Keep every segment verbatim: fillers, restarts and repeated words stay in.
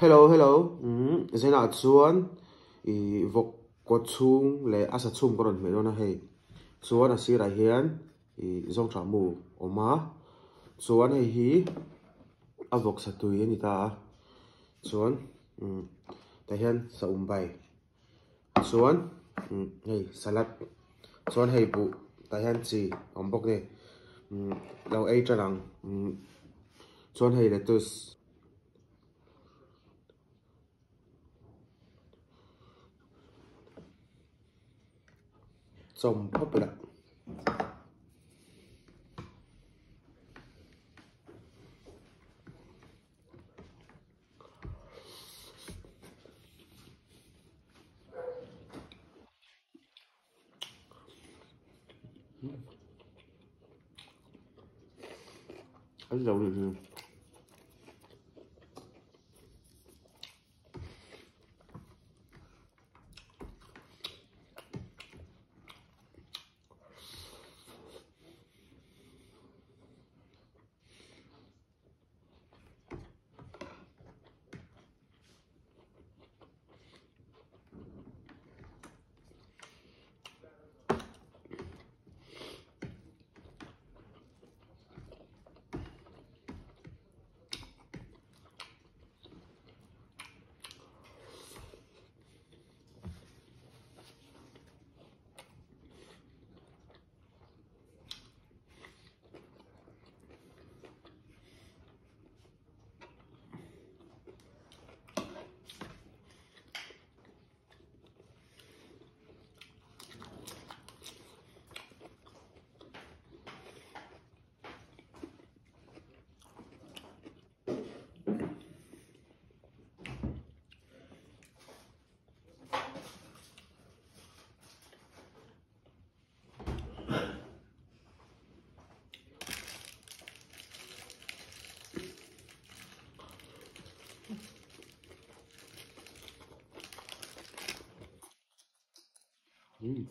hello hello um zena chuan I vok ko chung le asa chum ko ron me dona hei chuan a sira hian I zong tha mu oma chuan hei hi a vok sa tui ani ta chuan um ta hian sa um bai chuan um hei salad chuan hei bu ta hian chi om bok ne um lo ei tang um chuan hei lettuce chom popula anh giàu được Mm.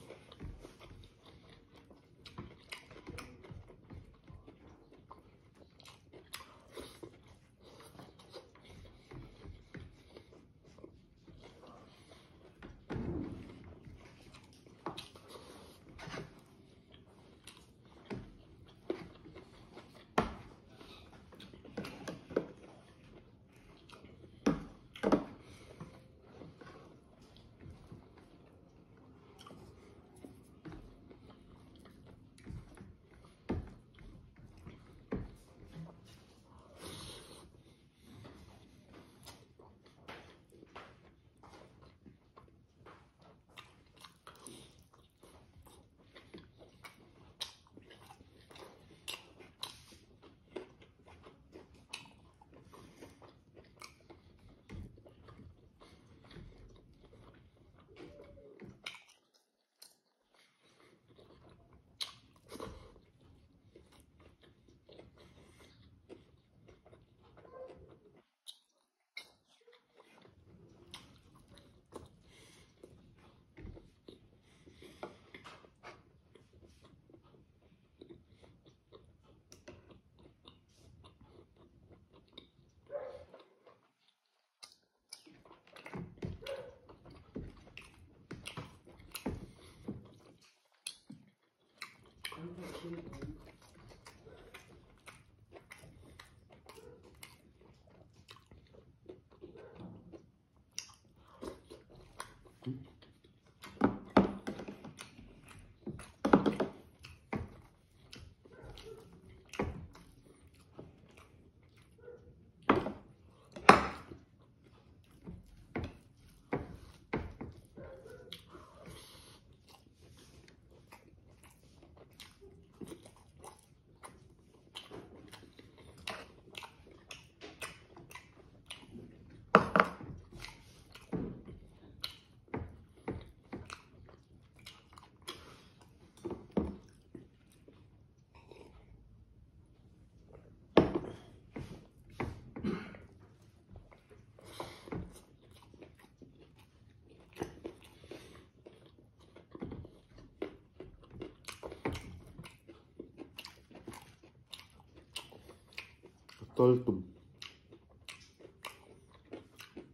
Tol tum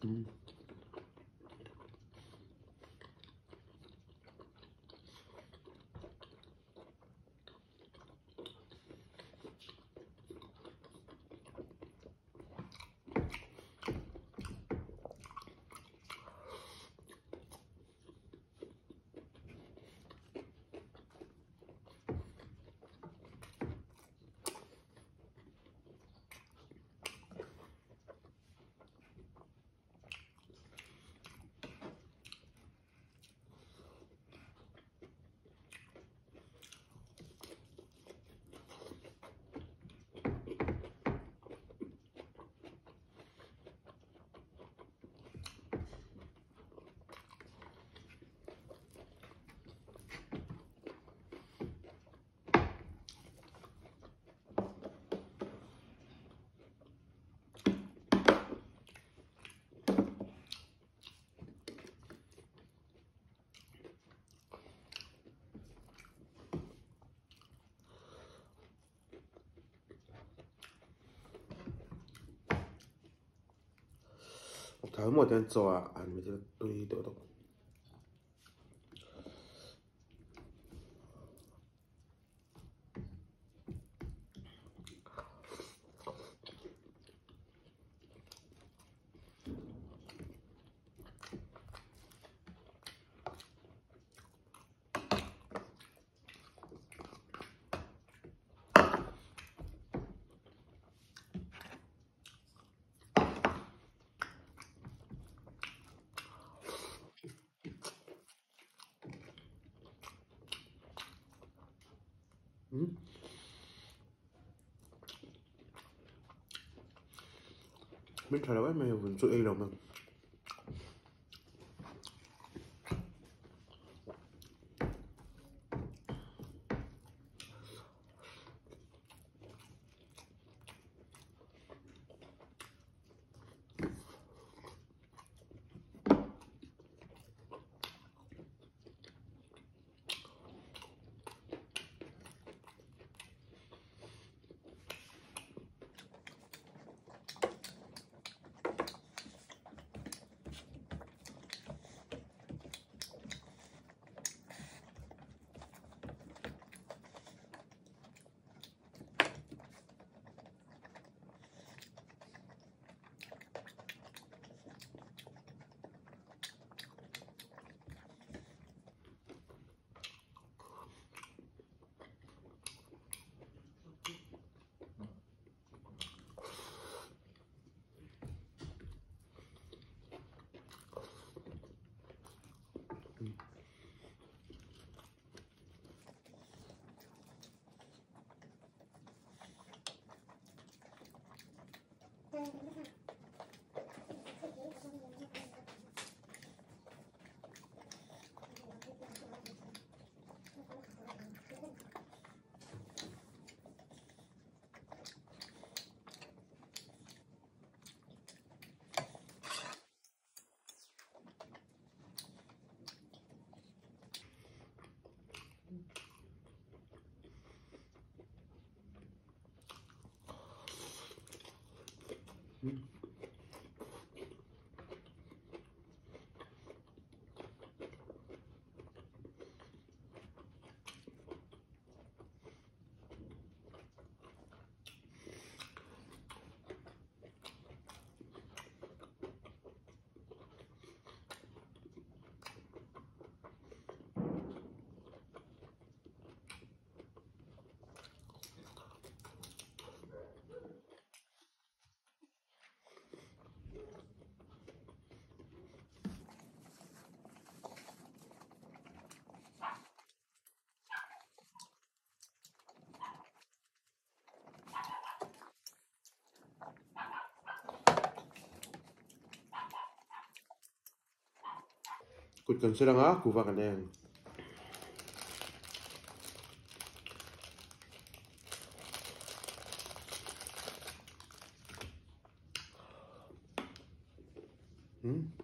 Mm. Thảo một tên trò ăn với tôi đồ đồ. Ừ. Mình thấy là mày vẫn chơi đâu mà. Ừ. Cụt cần sẽ đang á, củ vàng đen. Hmm?